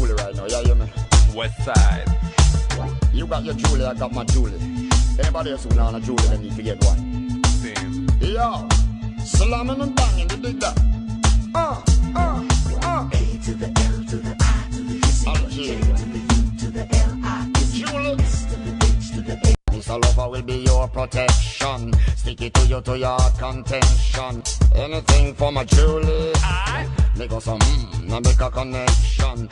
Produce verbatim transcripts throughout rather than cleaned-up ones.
Julie right now, yeah, you me? West side. You got your Julie, I got my Julie. Anybody else who want a Julie, they need to get one. Same. Yo, slamming and banging, you dig that? Uh, uh, uh. A to the L to the I to the C to the J to the U to the L I to the Julie. S to the H to the A. This a lover will be your protection. Stick it to you to your contention. Anything for my Julie. I Make us some mmm, now make a connection.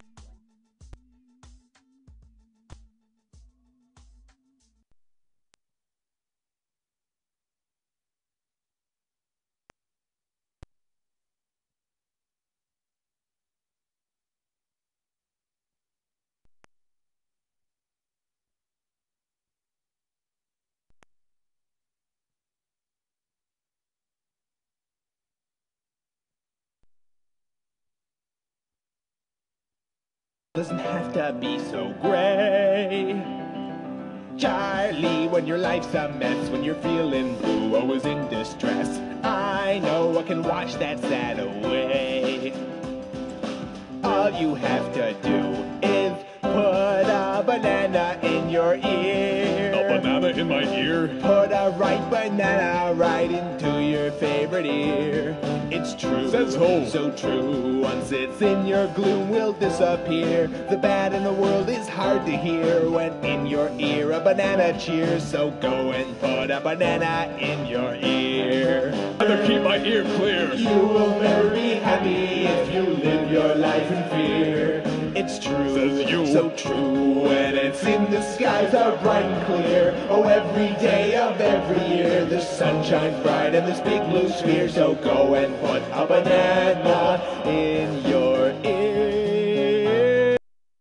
Doesn't have to be so gray. Charlie, when your life's a mess, when you're feeling blue, always in distress, I know I can wash that sad away. All you have to do is put a banana in your ear. a banana in my ear. Put a ripe banana right into your favorite ear. It's true, Says who? so true. Once it's in your gloom, will disappear. The bad in the world is hard to hear when in your ear a banana cheers. So go and put a banana in your ear. Better keep my ear clear. You will never be happy if you live your life in fear. It's true, Says you. so true. When it's in the skies are bright and clear. Oh, every day of every year the sun shines bright in this big blue sphere. So go and put a banana in your ear.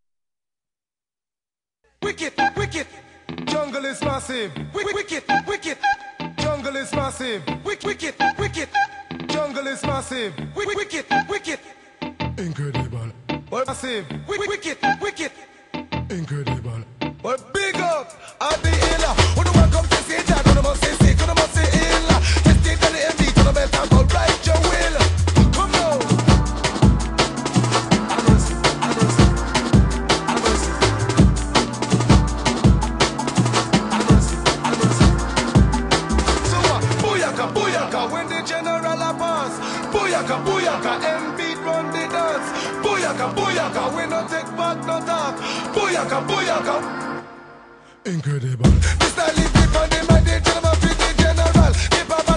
Wicked, wicked, jungle is massive. Wicked, wicked, wicked, jungle is massive. Wicked, wicked, wicked, jungle is massive. Wicked, wicked, wicked, incredible. What massive? Wicked, wicked, wicked, incredible. What big up? I be illa. When the one comes to say that, when the must say sick, when the must say illa. Just take the M D to the belt and go right your will. Come now. Animals, animals, animals, animals, animals. So what? Booyaka, booyaka, when the general a pass. Booyaka, booyaka, M beat run the dance. Booyaka, booyaka, we no take back no talk. Booyaka, booyaka. Incredible. Mister Lee, keep on the mind, they tell them I'm the general. Keep on